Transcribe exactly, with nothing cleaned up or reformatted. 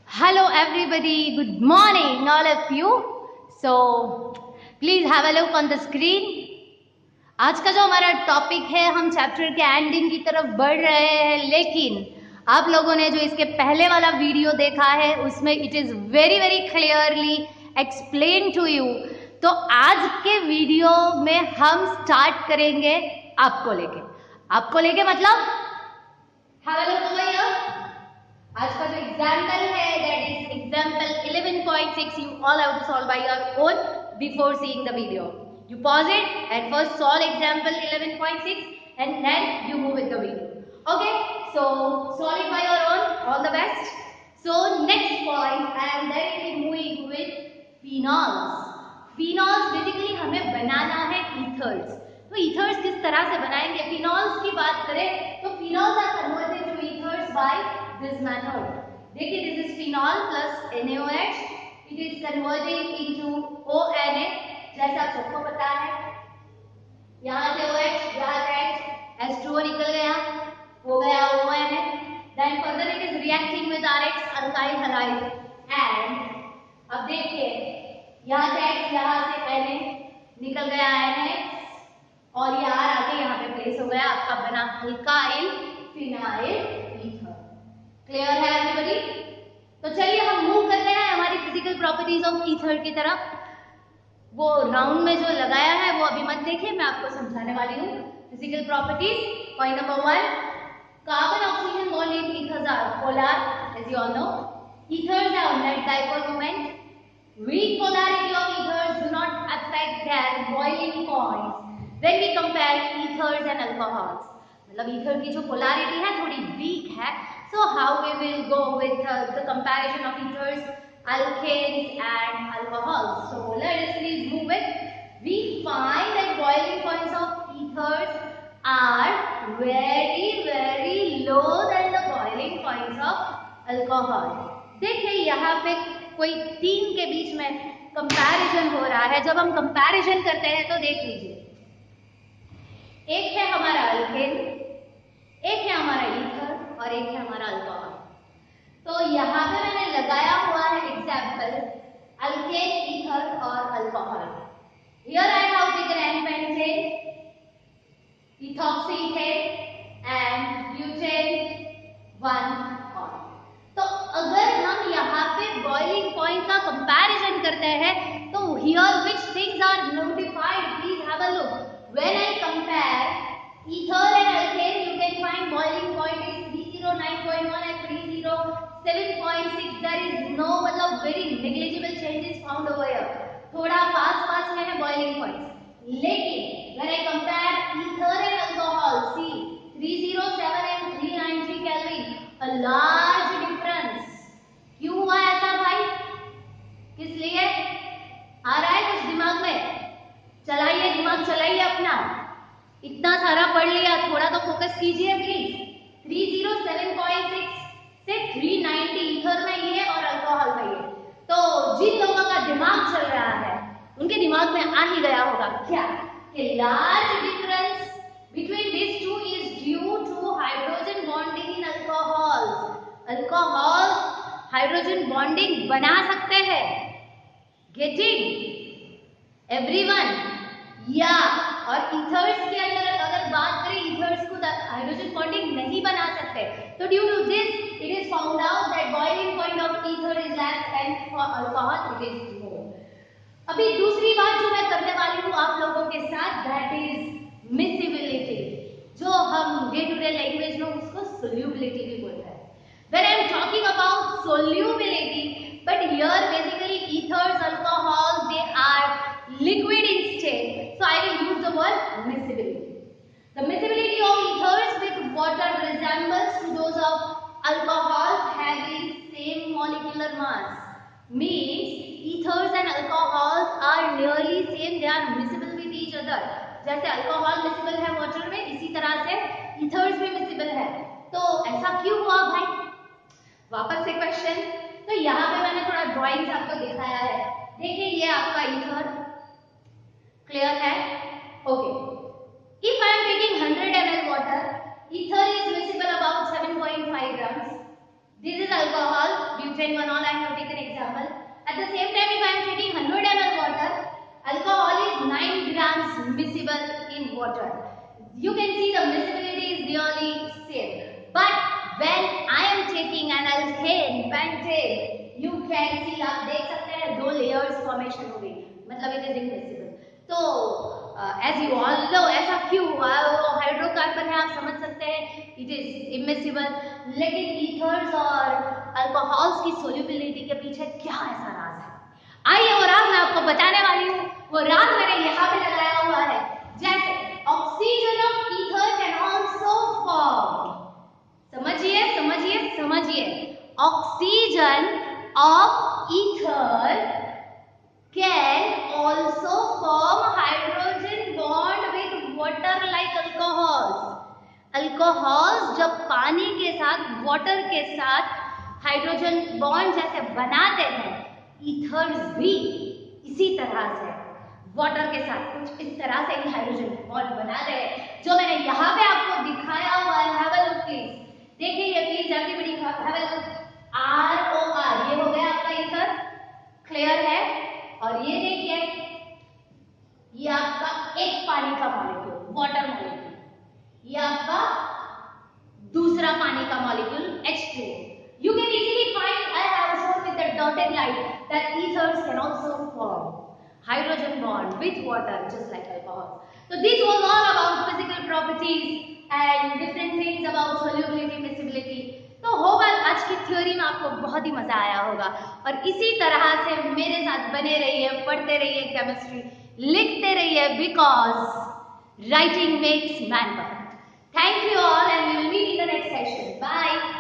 Hello everybody, good morning all of you. So please have a look on the screen. आज का जो हमारा topic है, हम चैप्टर के एंडिंग की तरफ बढ़ रहे हैं, लेकिन आप लोगों ने जो इसके पहले वाला वीडियो देखा है उसमें it is very very clearly explain to you. तो आज के वीडियो में हम स्टार्ट करेंगे आपको लेके आपको लेके मतलब have a look over here. आज का जो एग्जाम्पल है that is example eleven point six. You all have to solve by your own before seeing the video. You pause it and first solve example eleven point six and then you move with the video. Okay, so solve it by your own. All the best. So next point I am directly moving with phenols. Phenols basically हमें बनाना है ethers. तो ethers किस तरह से बनाएंगे? phenols की बात करें तो phenols are converted to ethers by this method. देखिए, this is phenol plus N A O H. It is converting into O N A. जैसा आप सबको पता है, यहाँ से OH, यहाँ से H, H two O निकल गया, हो गया O N A. Then further it is reacting with R X alkyl halide. And अब देखिए, यहाँ से H, यहाँ से N A निकल गया N H और ये R आके यहाँ पे प्लेस हो गया, आपका बना अल्काइल फिनाइल ईथर. क्लियर है एवरीबॉडी? तो चलिए हम मूव करते हैं हमारी फिजिकल प्रॉपर्टीज ऑफ ईथर की तरफ. वो राउंड में जो लगाया है वो अभी मत देखिए, मैं आपको समझाने वाली हूँ. Physical properties point number one, carbon oxygen bond in ethers are polar as you all know. Ethers have net dipole moment. Weak polarity of ethers do not affect their boiling points when we compare ethers and alcohols. मतलब ether की जो polarity है थोड़ी week है. So how we will go with uh, the comparison of ethers, alkanes and alcohols. So let us please move with. We find that boiling points of ethers are very very low than the boiling points of alcohol. देखिए यहाँ पे कोई तीन के बीच में comparison हो रहा है. जब हम कंपैरिजन करते हैं तो देख लीजिए, एक है हमारा अल्केन, एक है हमारा ईथर और एक है हमारा अल्कोहल. तो यहाँ पे मैंने लगाया हुआ है एग्जाम्पल अल्केन, ईथर और alcohol. Here I have taken n pentane, ethoxyethane and butane one. तो अगर हम यहाँ पे बॉइलिंग पॉइंट का कंपैरिजन करते हैं तो here which things are notified, please have a look. When I compare ether and alkane you can find boiling point is three oh nine point one and three oh seven point six. There is no मतलब very negligible changes found over here. थोड़ा पास पास में है boiling points, लेकिन when I compare ether and alcohol, see three oh seven and three ninety kelvin, a large difference. क्यों हुआ ऐसा भाई? किस लिए? आ रहा है कुछ दिमाग में? चलाइए दिमाग, चलाइए अपना. इतना सारा पढ़ लिया, थोड़ा तो फोकस कीजिए please. three oh seven point six से three ninety ईथर में ये और अल्कोहल में ये. तो जिन लोगों का दिमाग चल रहा है उनके दिमाग में आ ही गया होगा क्या कि large difference between these two is due to hydrogen bonding in alcohols. Alcohol hydrogen bonding बना सकते हैं. Getting everyone? या और ethers के अंदर अगर बात करें, ethers को हाइड्रोजन बॉन्डिंग नहीं बना सकते. तो due to this it is found out that boiling point of ether is less and for alcohol it is more. अभी दूसरी बात जो मैं करने वाली हूँ आप लोगों के साथ, that is miscibility, जो हम डे टू डे लैंग्वेज में उसको solubility भी बोलते हैं. When I am talking about solubility, but here basically ethers, alcohols, they are liquid in state, so I will use the word miscibility. The miscibility of ethers with water resembles to those of alcohols having same molecular mass. Means ethers and alcohols are nearly same, they are miscible with each other. जैसे alcohol miscible है water में, इसी तरह से ethers भी miscible है. तो ऐसा क्यों हुआ भाई? वापस से क्वेश्चन. तो यहाँ पे मैंने थोड़ा ड्राइंग्स आपको दिखाया है. देखिए ये आपका ईथर, क्लियर है? Okay. If I am taking one hundred milliliters water, ether is miscible about seven point five grams. This is alcohol, butane one all I have taken example. At the same time, if I am taking one hundred milliliters water, alcohol is nine grams miscible in water. You can see the miscibility is really same. But when I am taking an alkane, pentane, you can see, आप देख सकते हैं दो layers formation हो गई, मतलब it is immiscible. तो as you all know ऐसा क्यों हुआ, वो हाइड्रोकार्बन है, आप समझ सकते हैं इट इज इमिसिबल. लेकिन ईथर्स और अल्कोहल्स की सोल्यूबिलिटी के पीछे क्या ऐसा राज है? आइए वो राज मैं आपको बताने वाली हूँ. वो राज मैंने यहाँ पे लगाया हुआ है. जैसे oxygen of ether can also form, समझिए समझिए समझिए, oxygen of ether can also form hydrogen bond with water like alcohols. Alcohols जब पानी के साथ water के साथ हाइड्रोजन बॉन्ड जैसे बनाते हैं, ईथर्स भी इसी तरह से वाटर के साथ कुछ इस तरह से ही हाइड्रोजन बॉन्ड बनाते हैं, जो मैंने यहाँ पे आपको दिखाया हुआ है. हैव अ लुक प्लीज, देखिए ये प्लीज आगे बढ़िए. Have a look, R O R, ये हो गया आपका ईथर, क्लियर है. और ये देखिए ये आपका एक पानी का मॉलिक्यूल, वाटर मॉलिक्यूल, ये आपका दूसरा पानी का molecule H two O. You can easily find, I have shown with the dotted line, that ethers can also form hydrogen bond with water just like alcohol. So this was all about physical properties and different things about solubility, miscibility. तो होगा आज की theory में आपको बहुत ही मजा आया होगा. और इसी तरह से मेरे साथ बने रहिए, पढ़ते रहिए केमिस्ट्री, लिखते रहिए, because writing makes man perfect. Thank you all and we will meet in the next session. Bye.